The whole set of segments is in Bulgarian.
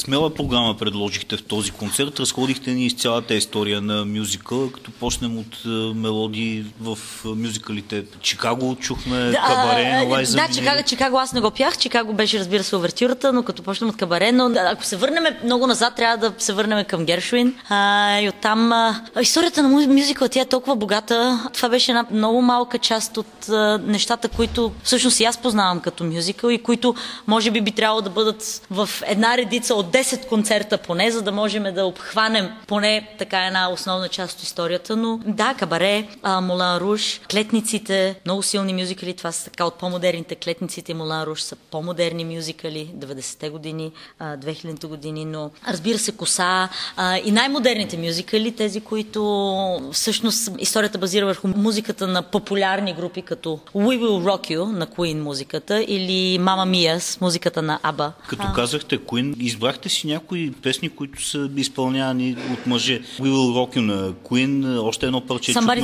Смела програма предложихте в този концерт. Разходихте ни из цялата история на мюзикъла, като почнем от мелодии в мюзикалите. Чикаго чухме, Кабаре на Лайза Минели. Да, Чикаго аз не го пях. Чикаго беше, разбира се, увертюрата, но като почнем от Кабаре, но ако се върнем много назад, трябва да се върнем към Гершвин. И оттам историята на мюзикъла, тя е толкова богата. Това беше една много малка част от нещата, които всъщност и аз познавам като мюзикъл и които може би трябвало да бъдат в една редица от 10 концерта поне, за да можем да обхванем поне така една основна част от историята. Но да, Кабаре, Мулан Руж, Клетниците, много силни мюзикали. Това са така от по-модерните. Клетниците и Мулан Руж са по-модерни мюзикали, 90-те години, 2000-те години, но разбира се Коса и най-модерните мюзикали, тези, които всъщност историята базира върху музиката на популярни групи, като We Will Rock You на Queen музиката или Мама Мия с музиката на Аба. Като казахте Queen, избрахте си някои песни, които са изпълнявани от мъже. We Will Rock You на Queen, още едно парче чухме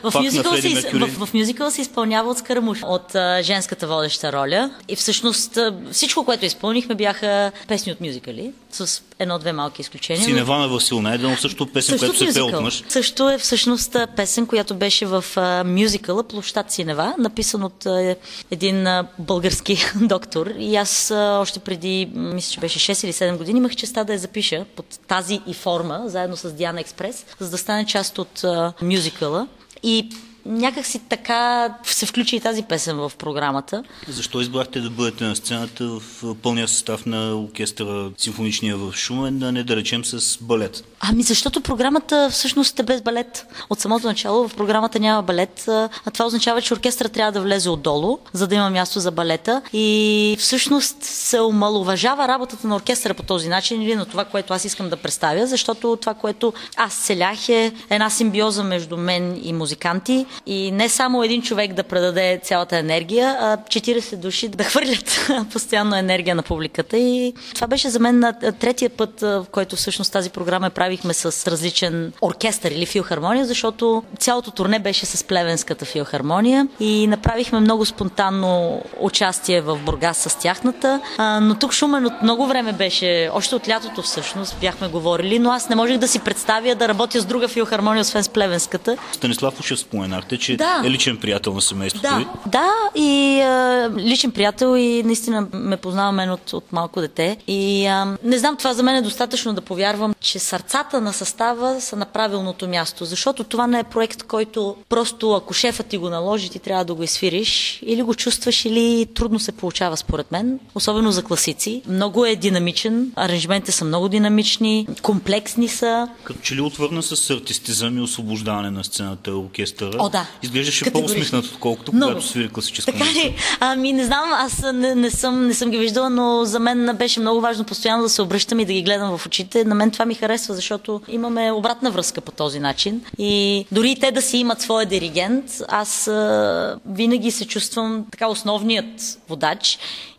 в мюзикъл се изпълнява от Скарамуш, от женската водеща роля. И всъщност всичко, което изпълнихме, бяха песни от мюзикали, с едно-две малки изключения. Синева на Васил Найденов, също песен, която се пее от мъж. Също е всъщност песен, която беше в мюзикъла Площад Синева, написан от един български доктор. И аз още преди, мисля, че беше 6 или 7 години, имах честа да я запиша под тази и форма, заедно с Диана Експрес, за да стане част от мюзикъла. И някак си така се включи и тази песен в програмата. Защо избрахте да бъдете на сцената в пълния състав на оркестъра симфоничния в Шумен, а не да речем с балет? Защото програмата всъщност е без балет. От самото начало в програмата няма балет, а това означава, че оркестърът трябва да влезе отдолу, за да има място за балета. И всъщност се омаловажава работата на оркестъра по този начин или на това, което аз искам да представя, защото това, което аз целях е една симбиоза между мен и музиканти. И не само един човек да предаде цялата енергия, а 40 души да хвърлят постоянно енергия на публиката. И това беше за мен на третия път, в който всъщност тази програма правихме с различен оркестър или филхармония, защото цялото турне беше с Плевенската филхармония и направихме много спонтанно участие в Бургас с тяхната. Но тук Шумен от много време беше, още от лятото всъщност бяхме говорили, но аз не можех да си представя да работя с друга филхармония, освен с Плевенската. Станислав Ушев споменахте, че е личен приятел на семейството ви. Да, и личен приятел и наистина ме познава мен от малко дете. И не знам, това за мен е достатъчно да повярвам, че сърцата на състава са на правилното място, защото това не е проект, който просто ако шефът ти го наложи, ти трябва да го изсвириш, или го чувстваш, или трудно се получава според мен, особено за класици. Много е динамичен, аранжиментите са много динамични, комплексни са. Като че ли отвърна с артистизъм и освобождаване на сцената оркестъра? О, да. Изглеждаше по-усмихнат, отколкото когато свири класическа музика. Така ли? Не знам, аз не съм ги виждала, но за мен беше много важно постоянно да се обръщам и да ги гледам в очите. На мен това ми харесва, защото имаме обратна връзка по този начин. И дори и те да си имат своя диригент, аз винаги се чувствам така основният водач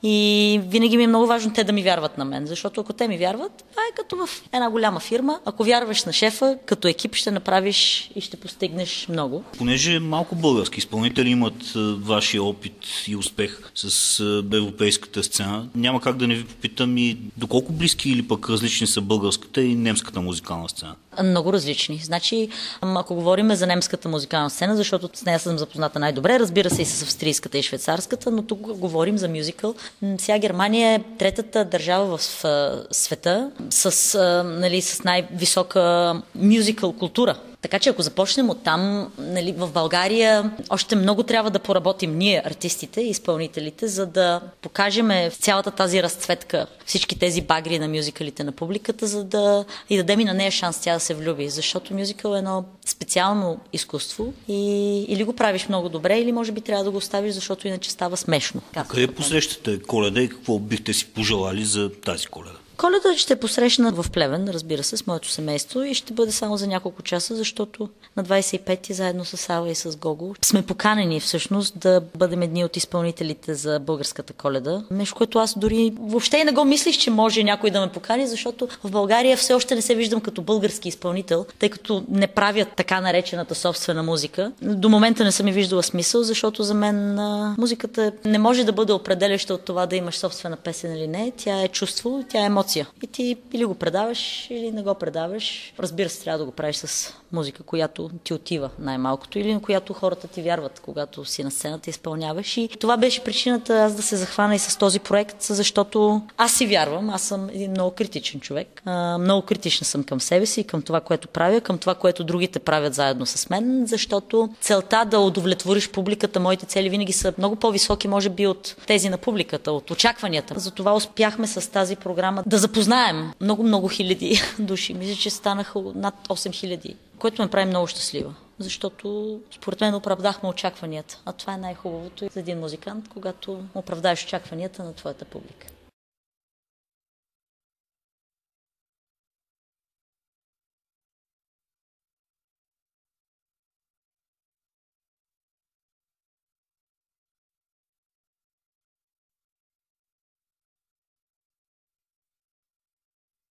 и винаги ми е много важно те да ми вярват на мен, защото ако те ми вярват, това е като в една голяма фирма. Ако вярваш на шефа, като екип ще направиш и ще постигнеш много. Понеже малко български изпълнители имат вашия опит и успех с европейската сцена, няма как да не ви попитам и доколко близки или пък различни са българската и немската музикална сцена? Много различни. Значи, ако говорим за немската музикална сцена, защото с нея съм запозната най-добре, разбира се и с австрийската и швейцарската, но тук говорим за мюзикъл. Сега Германия е третата държава в света с най-висока мюзикъл култура. Така че ако започнем оттам, в България още много трябва да поработим ние, артистите и изпълнителите, за да покажем цялата тази разцветка, всички тези багри на мюзикалите на публиката, за да и дадем и на нея шанс тя да се влюби. Защото мюзикъл е едно специално изкуство и или го правиш много добре, или може би трябва да го оставиш, защото иначе става смешно. Къде посрещате Коледа и какво бихте си пожелали за тази Коледа? Коледа ще посрещна в Плевен, разбира се, с моето семейство и ще бъде само за няколко часа, защото на 25-ти заедно с Ава и с Гого сме поканени всъщност да бъдем едни от изпълнителите за българската Коледа. Нещо, което аз дори въобще и не го мислих, че може някой да ме покани, защото в България все още не се виждам като български изпълнител, тъй като не правят така наречената собствена музика. До момента не съм и виждала смисъл, защото за мен музиката не може да бъде определяща от това да имаш собствена песен или не. Тя е чувство, тя е емоция. емоция. И ти или го предаваш, или не го предаваш. Разбира се, трябва да го правиш с музика, която ти отива най-малкото, или на която хората ти вярват, когато си на сцената изпълняваш. И това беше причината аз да се захвана и с този проект, защото аз си вярвам, аз съм един много критичен човек. Много критична съм към себе си, към това, което правя, към това, което другите правят заедно с мен, защото целта да удовлетвориш публиката, моите цели винаги са много по-високи, може би, от тези на публиката, от очакванията. Затова успяхме с тази програма да запознаем много хиляди души. Мисля, че станаха над 8000, което ме прави много щастлива. Защото според мен оправдахме очакванията. А това е най-хубавото за един музикант, когато оправдаеш очакванията на твоята публика.